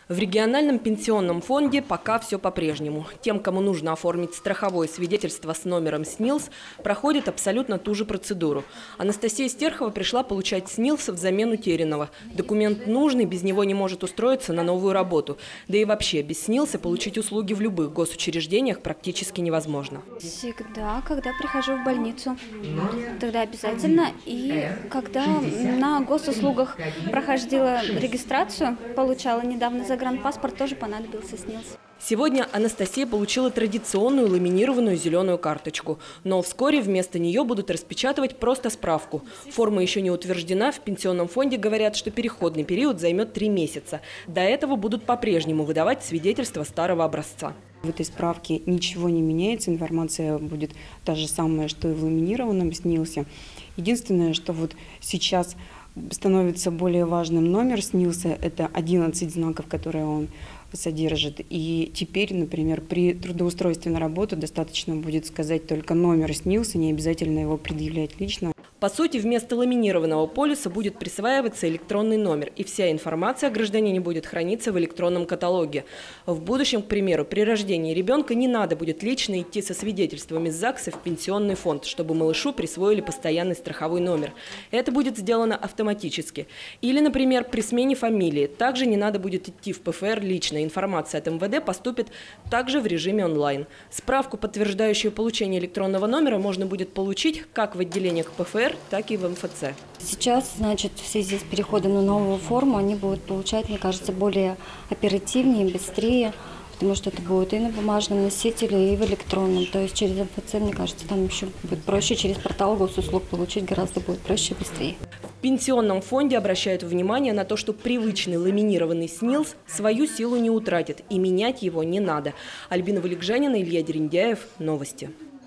В региональном пенсионном фонде пока все по-прежнему. Тем, кому нужно оформить страховое свидетельство с номером СНИЛС, проходит абсолютно ту же процедуру. Анастасия Стерхова пришла получать СНИЛС взамен утерянного. Документ нужный, без него не может устроиться на новую работу. Да и вообще, без СНИЛСа получить услуги в любых госучреждениях практически невозможно. Всегда, когда прихожу в больницу, тогда обязательно. И когда на госуслугах проходила регистрацию, получала недавно загранпаспорт, тоже понадобился СНИЛС. Сегодня Анастасия получила традиционную ламинированную зеленую карточку. Но вскоре вместо нее будут распечатывать просто справку. Форма еще не утверждена. В пенсионном фонде говорят, что переходный период займет 3 месяца. До этого будут по-прежнему выдавать свидетельства старого образца. В этой справке ничего не меняется, информация будет та же самая, что и в ламинированном СНИЛСе. Единственное, что вот сейчас становится более важным номер СНИЛСа, это 11 знаков, которые он содержит. И теперь, например, при трудоустройстве на работу достаточно будет сказать только номер СНИЛСа, не обязательно его предъявлять лично. По сути, вместо ламинированного полиса будет присваиваться электронный номер, и вся информация о гражданине будет храниться в электронном каталоге. В будущем, к примеру, при рождении ребенка не надо будет лично идти со свидетельством из ЗАГСа в пенсионный фонд, чтобы малышу присвоили постоянный страховой номер. Это будет сделано автоматически. Или, например, при смене фамилии. Также не надо будет идти в ПФР лично. Информация от МВД поступит также в режиме онлайн. Справку, подтверждающую получение электронного номера, можно будет получить как в отделениях ПФР, так и в МФЦ. Сейчас, значит, в связи с переходом на новую форму, они будут получать, мне кажется, более оперативнее, быстрее, потому что это будет и на бумажном носителе, и в электронном. То есть через МФЦ, мне кажется, там еще будет проще, через портал госуслуг получить гораздо будет проще и быстрее. В пенсионном фонде обращают внимание на то, что привычный ламинированный СНИЛС свою силу не утратит, и менять его не надо. Альбина Валикжанина, Илья Дерендяев. Новости.